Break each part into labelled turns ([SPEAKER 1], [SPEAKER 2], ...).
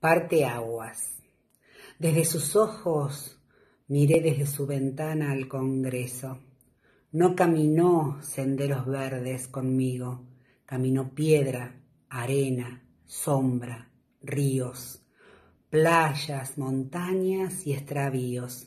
[SPEAKER 1] Parteaguas. Desde sus ojos miré desde su ventana al Congreso. No caminó senderos verdes conmigo, caminó piedra, arena, sombra, ríos, playas, montañas y extravíos,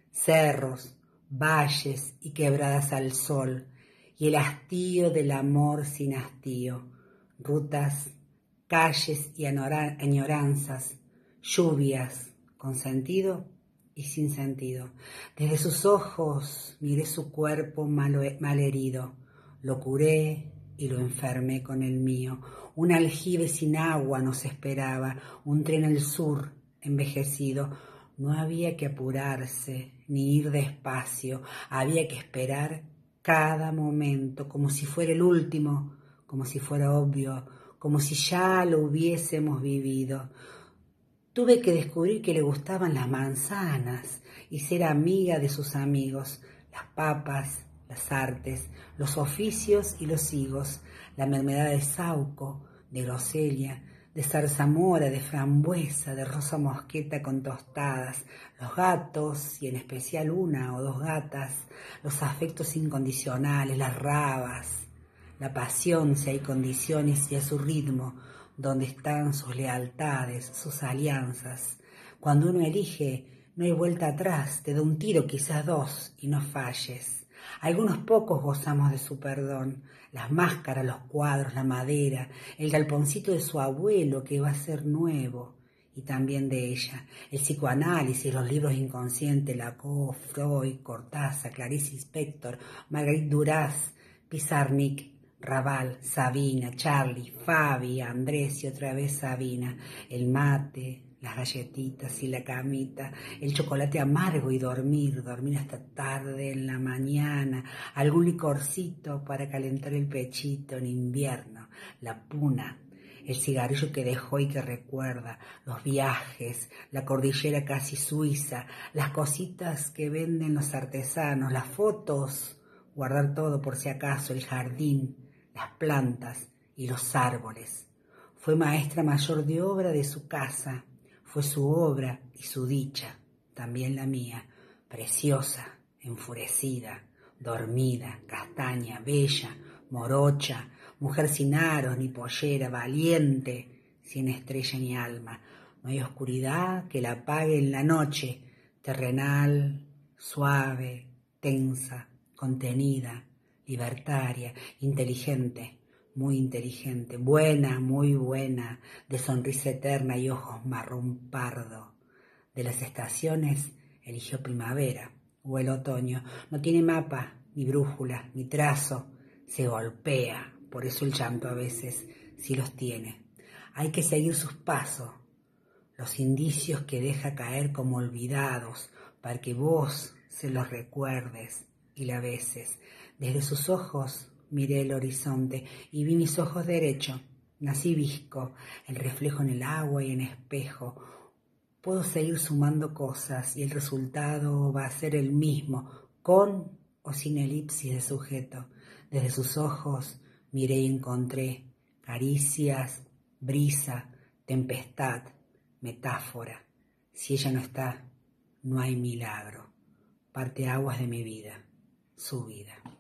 [SPEAKER 1] cerros, valles y quebradas al sol, y el hastío del amor sin hastío, rutas, calles y añoranzas, lluvias, con sentido y sin sentido. Desde sus ojos miré su cuerpo malherido, lo curé y lo enfermé con el mío. Un aljibe sin agua nos esperaba, un tren al sur envejecido. No había que apurarse ni ir despacio, había que esperar cada momento, como si fuera el último, como si fuera obvio, como si ya lo hubiésemos vivido. Tuve que descubrir que le gustaban las manzanas y ser amiga de sus amigos, las papas, las artes, los oficios y los higos, la mermelada de sauco, de groselia, de zarzamora, de frambuesa, de rosa mosqueta con tostadas, los gatos, y en especial una o dos gatas, los afectos incondicionales, las rabas, la pasión si hay condiciones y a su ritmo, donde están sus lealtades, sus alianzas. Cuando uno elige, no hay vuelta atrás, te da un tiro, quizás dos, y no falles. Algunos pocos gozamos de su perdón, las máscaras, los cuadros, la madera, el galponcito de su abuelo que va a ser nuevo, y también de ella, el psicoanálisis, los libros inconscientes, Lacan, Freud, Cortázar, Clarice Lispector, Marguerite Duras, Pizarnik, Raval, Sabina, Charlie, Fabi, Andrés y otra vez Sabina, el mate, las galletitas y la camita, el chocolate amargo y dormir hasta tarde en la mañana, algún licorcito para calentar el pechito en invierno, la puna, el cigarrillo que dejó y que recuerda, los viajes, la cordillera casi suiza, las cositas que venden los artesanos, las fotos, guardar todo por si acaso, el jardín, las plantas y los árboles. Fue maestra mayor de obra de su casa, fue su obra y su dicha, también la mía, preciosa, enfurecida, dormida, castaña, bella, morocha, mujer sin aros ni pollera, valiente, sin estrella ni alma. No hay oscuridad que la apague en la noche, terrenal, suave, tensa, contenida, libertaria, inteligente, muy inteligente, buena, muy buena, de sonrisa eterna y ojos marrón pardo. De las estaciones eligió primavera o el otoño. No tiene mapa, ni brújula, ni trazo. Se golpea, por eso el llanto a veces sí los tiene. Hay que seguir sus pasos, los indicios que deja caer como olvidados, para que vos se los recuerdes y la beses. Desde sus ojos miré el horizonte y vi mis ojos derecho. Nací visco, el reflejo en el agua y en espejo. Puedo seguir sumando cosas y el resultado va a ser el mismo, con o sin elipsis de sujeto. Desde sus ojos miré y encontré caricias, brisa, tempestad, metáfora. Si ella no está, no hay milagro. Parteaguas de mi vida, su vida.